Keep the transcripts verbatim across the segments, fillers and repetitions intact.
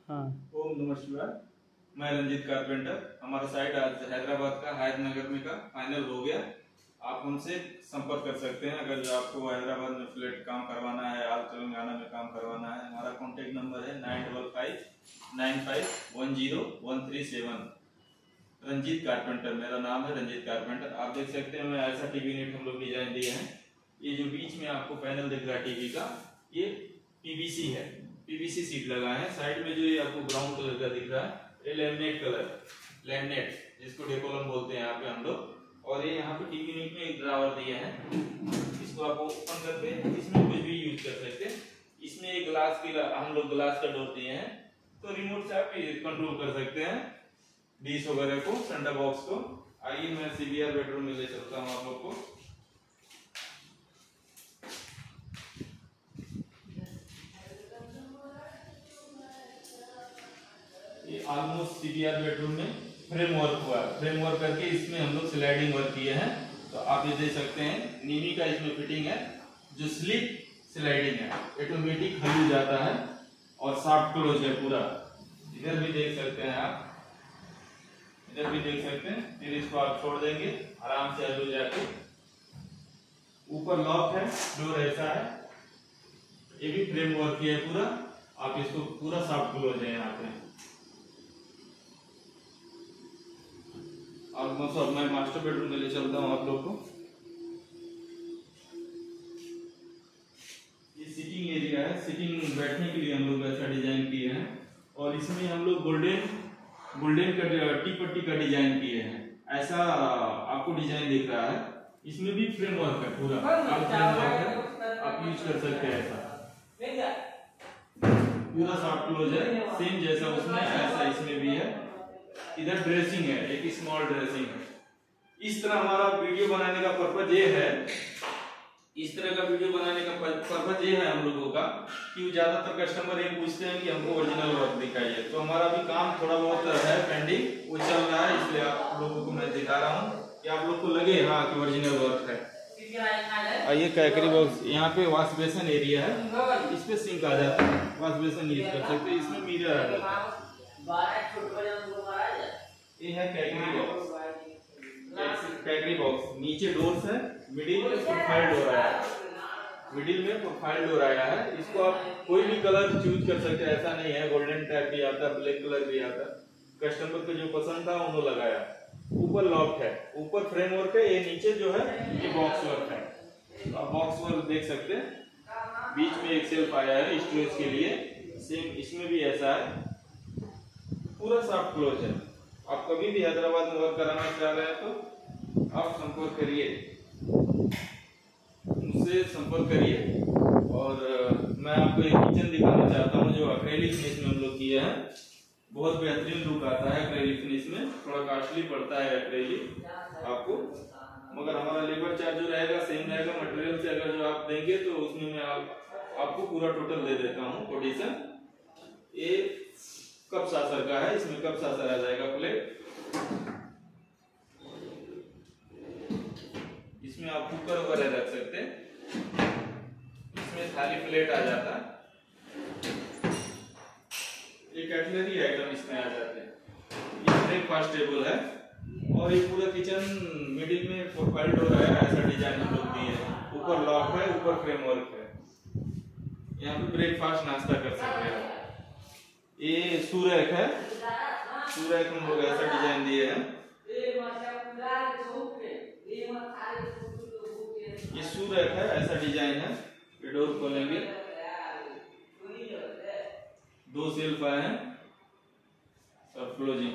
हाँ। ओम नमः शिवाय। मैं रंजीत कारपेंटर। हमारा साइट आज हैदराबाद का हैदनगर में का फाइनल हो गया। आप हमसे संपर्क कर सकते हैं अगर जो आपको हैदराबाद में फ्लैट काम करवाना है, आल तेलंगाना में काम करवाना है। हमारा कॉन्टेक्ट नंबर है nine double five nine five one zero one three seven. Ranjeet carpenter मेरा नाम है, रंजीत कारपेंटर। आप देख सकते हैं मैं ऐसा टीवी नेट हम लोग डिजाइन दिए हैं। ये जो बीच में आपको पैनल दिख रहा है टीवी का, ये पीवीसी है, पीवीसी सीट लगा है। साइड में जो ये आपको ब्राउन कलर का दिख रहा है, ये लैमिनेट कलर, लैमिनेट जिसको डेकोलम बोलते हैं यहाँ पे हम लोग। और ये यहाँ पे टीवी नीट में एक ड्रावर दिए हैं, इसको आप ओपन करके इसमें कुछ भी यूज कर सकते हैं। इसमें एक ग्लास की हम लोग ग्लास का डोर दिए हैं, तो रिमोट से आप कंट्रोल कर सकते हैं डिश वगैरह को, सेंटर बॉक्स को। आइए मैं सीबीआर बेडरूम में ले चलता हूँ आप लोग को। ये ऑलमोस्ट सीबीआर बेडरूम में फ्रेम वर्क हुआ है। फ्रेम वर्क करके इसमें हम लोग स्लाइडिंग वर्क किए हैं, तो आप ये देख सकते हैं। नीमी का इसमें फिटिंग है, जो स्लिप स्लाइडिंग है, ऑटोमेटिक खुल जाता है और सॉफ्ट क्लोज है पूरा। इधर भी देख सकते हैं आप, इधर भी देख सकते हैं। फिर इसको आप छोड़ देंगे, आराम से हल हो जाके। ऊपर लॉक है, डोर ऐसा है, ये भी फ्रेम वर्क किया है पूरा। आप इसको पूरा सॉफ्ट क्लोज है यहाँ पे। और मैं मास्टर बेडरूम में ले चलता हूँ आप लोग को। ये सिटिंग एरिया है, सिटिंग बैठने के लिए हम लोग ऐसा डिजाइन किए हैं। और इसमें हम लोग गोल्डन गोल्डन का टी पट्टी का डिजाइन किए हैं। ऐसा आपको डिजाइन दिख रहा है। इसमें भी फ्रेमवर्क है पूरा, आप फ्रेमवर्क है, आप यूज कर सकते हैं। ऐसा पूरा सॉफ्ट क्लोज है, सेम जैसा उसमें ऐसा इसमें भी है। इधर ड्रेसिंग है, एक स्मॉल ड्रेसिंग है। इस तरह हमारा वीडियो बनाने का पर्पज ये है, इस तरह का वीडियो बनाने का पर्पज ये है हम लोगों का कि ज्यादातर कस्टमर ये पूछते हैं कि हमको ओरिजिनल वर्क दिखाइए। तो हमारा भी काम थोड़ा बहुत है पेंडिंग, वो चल रहा है, इसलिए आप लोगों को मैं दिखा रहा हूँ कि आप लोग को लगे हाँ कि ओरिजिनल वर्क है। ये कैकरी बॉक्स, यहाँ पे वॉश बेसन एरिया है, इस पे सिंक आ जाता है, वॉश बेसन यूज कर सकते हैं। इसमें मिरर आ जाता है। ये है कैकरी बॉक्स, कैकरी बॉक्स। नीचे डोर्स है, मिडिल में प्रोफाइल डोर आया है, मिडिल में प्रोफाइल डोर आया है। इसको आप कोई भी कलर चूज कर सकते हैं, ऐसा नहीं है। गोल्डन टाइप भी आता है, ब्लैक कलर भी आता है। कस्टमर को जो पसंद था उन्होंने लगाया। ऊपर लॉक है, ऊपर फ्रेमवर्क है, ये नीचे जो है ये बॉक्स वर्क है। तो आप बॉक्स वर्क देख सकते हैं। बीच में एक सेल्फ आया है स्टोरेज के लिए, सेम इसमें भी ऐसा है, पूरा सॉफ्ट क्लोज है। आप कभी भी हैदराबाद में वर्क कराना चाह रहे हैं तो आप संपर्क करिए, मुझसे संपर्क करिए। और मैं आपको एक किचन दिखाना चाहता हूँ जो एक्रेलिक फिनिश में हम लोग किए हैं। बहुत बेहतरीन लुक आता है एक्रेलिक फिनिश में। थोड़ा कॉस्टली पड़ता है एक्रेलिक आपको, मगर हमारा लेबर चार्ज जो रहेगा सेम रहेगा। मटेरियल से अगर जो आप देंगे तो उसमें मैं आप, आपको पूरा टोटल दे देता हूँ कोटेशन। ये कप सासर का है, इसमें कप सासर आ जाएगा प्लेट। इसमें आप कुकर वगैरह रख सकते हैं, इसमें थाली प्लेट आ जाता है। ये कैटलरी आइटम इसमें आ जाते हैं। ये ब्रेकफास्ट टेबल है। और ये पूरा किचन मिडिल में प्रोफाइल डोर है, ऐसा डिजाइन हम लोग दिए हैं। ऊपर लॉक है, ऊपर फ्रेमवर्क है। यहाँ पे ब्रेकफास्ट नाश्ता कर सकते हैं। ये सूरैक है, सूरैक हम लोग ऐसा डिजाइन दिए हैं। ये सूरैक है, ऐसा डिजाइन है। ये डोर खोलेंगे, दो सेल्फ आए हैं, सब क्लोजिंग।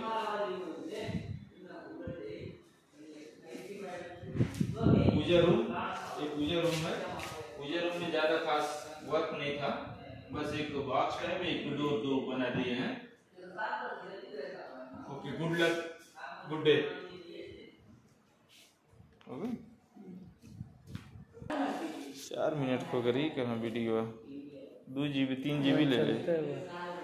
पूजा रूम, ये पूजा रूम है। पूजा रूम में ज्यादा खास वर्क नहीं था, बस एक बॉक्स टाइप में एक डोर दो बना दिए हैं। Okay, good luck, good day. Okay, चार मिनट को करी कहाँ वीडियो, दो जीबी तीन जीबी ले ले।